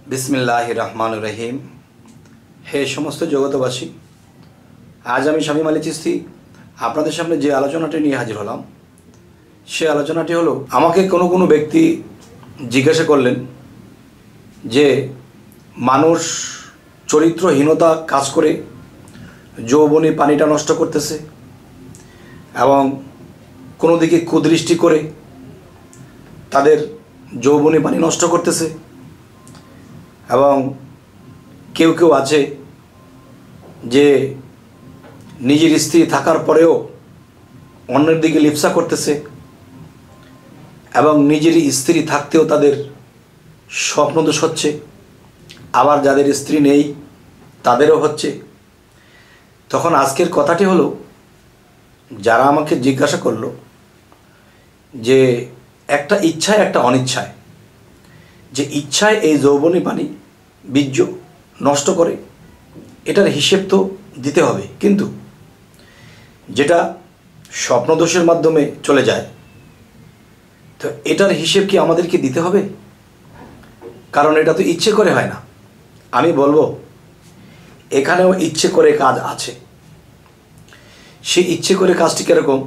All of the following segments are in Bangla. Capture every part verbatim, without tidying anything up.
बिस्मिल्लाहिर रहमानिर रहीम। हे समस्त जगतबासी, आज आमी शामीम आली चिश्ती आपनादेर सामने जे आलोचनाटी निये हाजिर हलाम से आलोचनाटी हलो आमाके कोनो कोनो व्यक्ति जिज्ञासा करलेन जे मानुष चरित्रहीनता काज करे यौवनी पानीटा नष्ट करतेছে এবং কোনো দিকে কুদৃষ্টি করে তাদের যৌবনী পানি নষ্ট করতেছে এবং কেউ কেউ আছে যে নিজের স্ত্রী থাকার পরেও অন্যের দিকে লিপ্সা করতেছে এবং নিজের স্ত্রী থাকতেও তাদের স্বপ্নদোষ হচ্ছে, আবার যাদের স্ত্রী নেই তাদেরও হচ্ছে। তখন আজকের কথাটি হলো, যারা আমাকে জিজ্ঞাসা করলো যে একটা ইচ্ছায় একটা অনিচ্ছায়, যে ইচ্ছায় এই যৌবনী পানি বীর্য নষ্ট করে এটার হিসেব তো দিতে হবে, কিন্তু যেটা স্বপ্নদোষের মাধ্যমে চলে যায় তো এটার হিসেব কি আমাদেরকে দিতে হবে? কারণ এটা তো ইচ্ছে করে হয় না। আমি বলবো এখানেও ইচ্ছে করে কাজ আছে। সেই ইচ্ছে করে কাজটি কীরকম?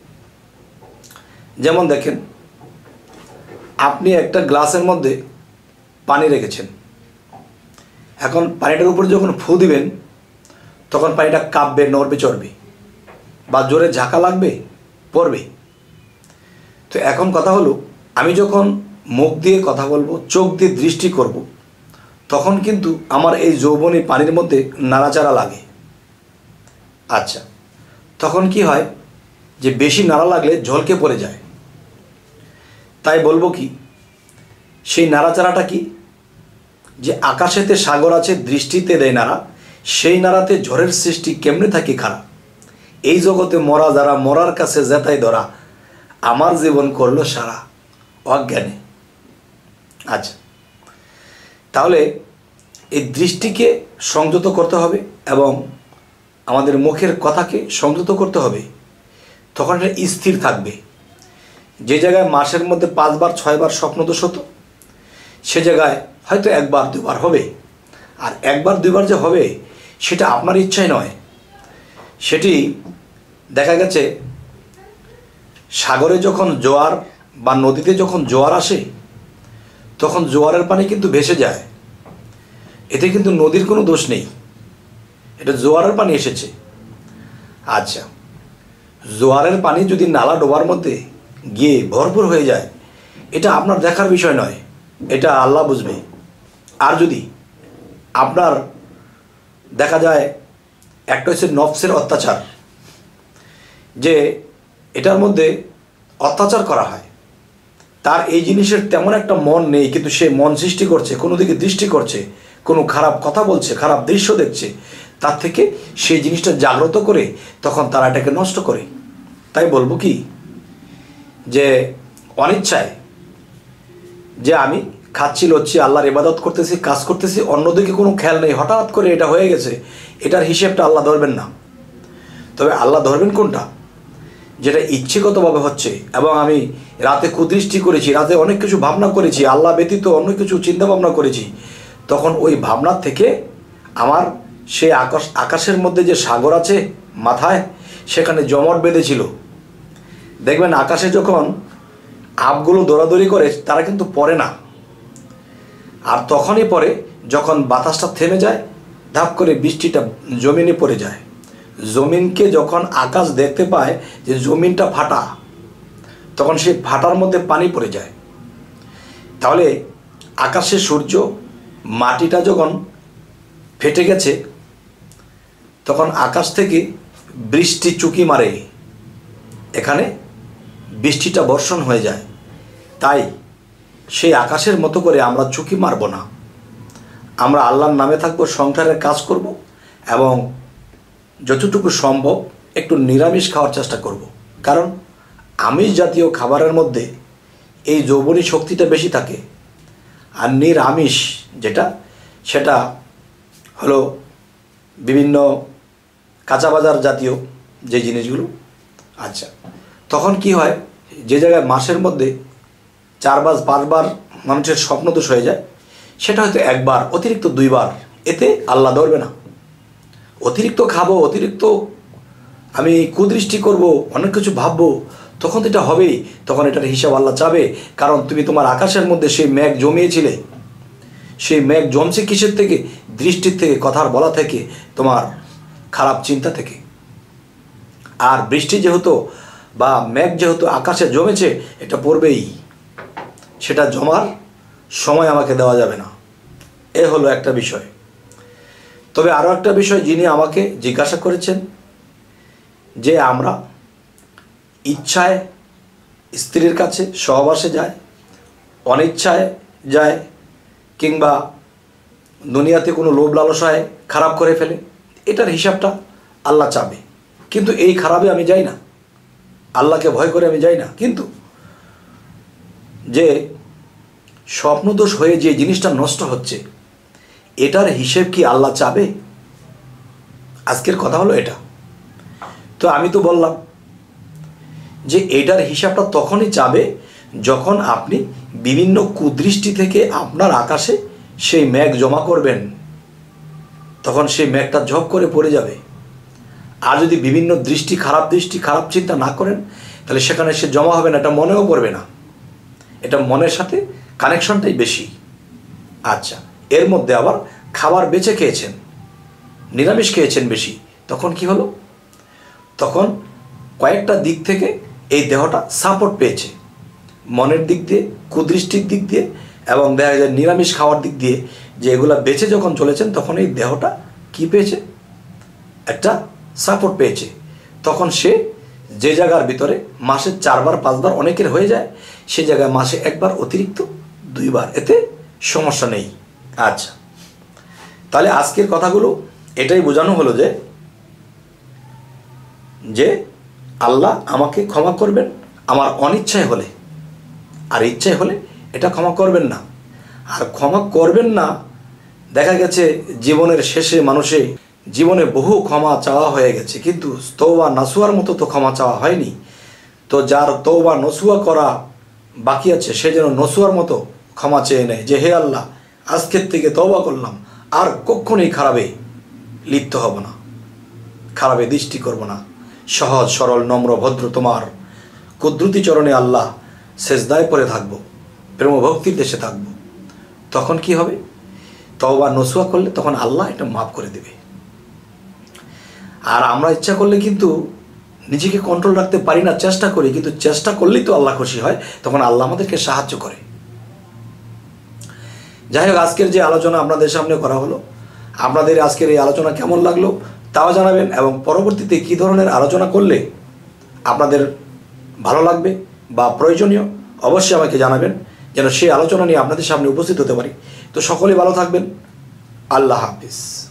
যেমন দেখেন, আপনি একটা গ্লাসের মধ্যে পানি রেখেছেন, এখন পানিটার উপর যখন ফু দিবেন তখন পানিটা কাঁপবে, নড়বে, চড়বে বা জোরে ঝাঁকা লাগবে, পড়বে। তো এখন কথা হলো, আমি যখন মুখ দিয়ে কথা বলবো, চোখ দিয়ে দৃষ্টি করব, তখন কিন্তু আমার এই যৌবনী পানির মধ্যে নাড়াচাড়া লাগে। আচ্ছা, তখন কি হয় যে বেশি নাড়া লাগলে ঝলকে পড়ে যায়। তাই বলবো কি, সেই নাড়াচাড়াটা কি, যে আকাশেতে সাগর আছে দৃষ্টিতে দেয় নাড়া, সেই নাড়াতে ঝড়ের সৃষ্টি কেমনে থাকি খারাপ, এই জগতে মরা যারা মরার কাছে জেতাই ধরা, আমার জীবন করলো সারা অজ্ঞানে। আচ্ছা, তাহলে এই দৃষ্টিকে সংযত করতে হবে এবং আমাদের মুখের কথাকে সংযত করতে হবে, তখন এটা স্থির থাকবে। যে জায়গায় মাসের মধ্যে পাঁচবার ছয়বার স্বপ্নদোষ হতো, সে জায়গায় হয়তো একবার দুবার হবে। আর একবার দুবার যে হবে সেটা আপনার ইচ্ছায় নয়, সেটি দেখা গেছে সাগরে যখন জোয়ার বা নদীতে যখন জোয়ার আসে তখন জোয়ারের পানি কিন্তু ভেসে যায়, এতে কিন্তু নদীর কোনো দোষ নেই, এটা জোয়ারের পানি এসেছে। আচ্ছা, জোয়ারের পানি যদি নালা ডোবার মধ্যে গিয়ে ভরপুর হয়ে যায়, এটা আপনার দেখার বিষয় নয়, এটা আল্লাহ বুঝবে। আর যদি আপনার দেখা যায় একটা হচ্ছে নফসের অত্যাচার, যে এটার মধ্যে অত্যাচার করা হয়, তার এই জিনিসের তেমন একটা মন নেই, কিন্তু সে মন সৃষ্টি করছে, কোনো দিকে দৃষ্টি করছে, কোনো খারাপ কথা বলছে, খারাপ দৃশ্য দেখছে, তার থেকে সেই জিনিসটা জাগ্রত করে তখন তারা এটাকে নষ্ট করে। তাই বলবো কি, যে অনিচ্ছায় যে আমি খাচ্ছি লচ্ছি, আল্লাহর ইবাদত করতেছি, কাজ করতেছি, অন্যদিকে কোনো খেয়াল নেই, হঠাৎ করে এটা হয়ে গেছে, এটার হিসেবটা আল্লাহ ধরবেন না। তবে আল্লাহ ধরবেন কোনটা, যেটা ইচ্ছেগতভাবে হচ্ছে এবং আমি রাতে কুদৃষ্টি করেছি, রাতে অনেক কিছু ভাবনা করেছি, আল্লাহ ব্যতীত অন্য কিছু চিন্তা ভাবনা করেছি, তখন ওই ভাবনার থেকে আমার সেই আকাশ আকাশের মধ্যে যে সাগর আছে মাথায়, সেখানে জমট বেঁধেছিল। দেখবেন আকাশে যখন আপগুলো দৌড়াদৌড়ি করে তারা কিন্তু পড়ে না, আর তখনই পড়ে যখন বাতাসটা থেমে যায়, ধাপ করে বৃষ্টিটা জমিনে পড়ে যায়। জমিনকে যখন আকাশ দেখতে পায় যে জমিনটা ফাটা, তখন সেই ফাটার মধ্যে পানি পড়ে যায়। তাহলে আকাশে সূর্য, মাটিটা যখন ফেটে গেছে, তখন আকাশ থেকে বৃষ্টি চুকি মারে, এখানে বৃষ্টিটা বর্ষণ হয়ে যায়। তাই সেই আকাশের মতো করে আমরা চুকি মারব না, আমরা আল্লাহর নামে থাকবো, সংসারের কাজ করব এবং যতটুকু সম্ভব একটু নিরামিষ খাওয়ার চেষ্টা করব। কারণ আমিষ জাতীয় খাবারের মধ্যে এই যৌবনী শক্তিটা বেশি থাকে, আর নিরামিষ যেটা সেটা হলো বিভিন্ন কাঁচা বাজার জাতীয় যে জিনিসগুলো। আচ্ছা, তখন কি হয়, যে জায়গায় মাসের মধ্যে চারবার পাঁচবার মানুষের স্বপ্নদোষ হয়ে যায়, সেটা হয়তো একবার, অতিরিক্ত দুইবার, এতে আল্লাহ ধরবে না। অতিরিক্ত খাবো, অতিরিক্ত আমি কুদৃষ্টি করব, অনেক কিছু ভাববো, তখন তো এটা হবেই। তখন এটার হিসাব আল্লাহ চাবে। কারণ তুমি তোমার আকাশের মধ্যে সেই মেঘ জমিয়েছিলে। সেই মেঘ জমছে কিসের থেকে? দৃষ্টির থেকে, কথার বলা থেকে, তোমার খারাপ চিন্তা থেকে। আর বৃষ্টি যেহেতু বা মেঘ যেহেতু আকাশে জমেছে, এটা পড়বেই। সেটা জমার সময় আমাকে দেওয়া যাবে না। এ হলো একটা বিষয়। তবে আরও একটা বিষয় যিনি আমাকে জিজ্ঞাসা করেছেন যে আমরা ইচ্ছায় স্ত্রীর কাছে সহবাসে যায়, অনিচ্ছায় যায়, কিংবা দুনিয়াতে কোনো লোভ লালসায় খারাপ করে ফেলে, এটার হিসাবটা আল্লাহ চাবে। কিন্তু এই খারাপে আমি যাই না, আল্লাহকে ভয় করে আমি যাই না। কিন্তু যে স্বপ্নদোষ হয়ে যে জিনিসটা নষ্ট হচ্ছে, এটার হিসেব কি আল্লাহ চাবে? আজকের কথা হলো এটা। তো আমি তো বললাম যে এটার হিসাবটা তখনই চাবে যখন আপনি বিভিন্ন কুদৃষ্টি থেকে আপনার আকাশে সেই মেঘ জমা করবেন, তখন সেই মেঘটা ঝপ করে পড়ে যাবে। আর যদি বিভিন্ন দৃষ্টি, খারাপ দৃষ্টি, খারাপ চিন্তা না করেন, তাহলে সেখানে সে জমা হবে না, এটা মনেও পড়বে না। এটা মনের সাথে কানেকশনটাই বেশি। আচ্ছা, এর মধ্যে আবার খাবার বেঁচে খেয়েছেন, নিরামিষ খেয়েছেন বেশি, তখন কি হলো? তখন কয়েকটা দিক থেকে এই দেহটা সাপোর্ট পেয়েছে। মনের দিক দিয়ে, কুদৃষ্টির দিক দিয়ে, এবং দেখা যায় নিরামিষ খাওয়ার দিক দিয়ে, যে এগুলা বেঁচে যখন চলেছেন, তখন এই দেহটা কি পেয়েছে? একটা সাপোর্ট পেয়েছে। তখন সে যে জায়গার ভিতরে মাসে চারবার পাঁচবার অনেকের হয়ে যায়, সে জায়গায় মাসে একবার, অতিরিক্ত দুইবার, এতে সমস্যা নেই। আচ্ছা, তাহলে আজকের কথাগুলো এটাই বোঝানো হলো যে যে আল্লাহ আমাকে ক্ষমা করবেন আমার অনিচ্ছায় হলে, আর ইচ্ছায় হলে এটা ক্ষমা করবেন না। আর ক্ষমা করবেন না, দেখা গেছে জীবনের শেষে মানুষে জীবনে বহু ক্ষমা চাওয়া হয়ে গেছে, কিন্তু তওবা নাসুয়ার মতো তো ক্ষমা চাওয়া হয়নি। তো যার তওবা নসুয়া করা বাকি আছে, সে যেন নসুয়ার মতো ক্ষমা চেয়ে নেয় যে হে আল্লাহ, আজকের থেকে তওবা করলাম, আর কখনোই খারাপে লিপ্ত হব না, খারাপে দৃষ্টি করব না, সহজ সরল নম্র ভদ্র তোমার কুদরতি চরণে আল্লাহ সেজদায় পড়ে থাকবো, প্রেম ভক্তির দেশে থাকবো। তখন কি হবে? তওবা নসুয়া করলে তখন আল্লাহ এটা মাফ করে দেবে। আর আমরা ইচ্ছা করলে কিন্তু নিজেকে কন্ট্রোল রাখতে পারি না, চেষ্টা করি, কিন্তু চেষ্টা করলেই তো আল্লাহ খুশি হয়, তখন আল্লাহ আমাদেরকে সাহায্য করে। যাই হোক, আজকের যে আলোচনা আপনাদের সামনে করা হলো, আপনাদের আজকের এই আলোচনা কেমন লাগলো তাও জানাবেন, এবং পরবর্তীতে কী ধরনের আলোচনা করলে আপনাদের ভালো লাগবে বা প্রয়োজনীয়, অবশ্যই আমাকে জানাবেন, যেন সেই আলোচনা নিয়ে আপনাদের সামনে উপস্থিত হতে পারি। তো সকলে ভালো থাকবেন। আল্লাহ হাফিজ।